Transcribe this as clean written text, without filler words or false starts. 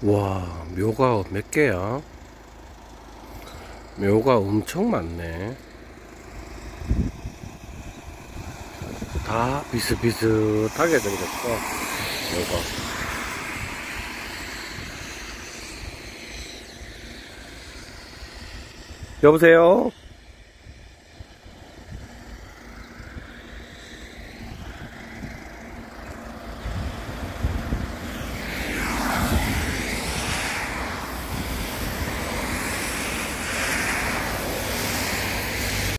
와, 묘가 몇 개야? 묘가 엄청 많네. 다 비슷비슷하게 생겼어, 묘가. 여보세요?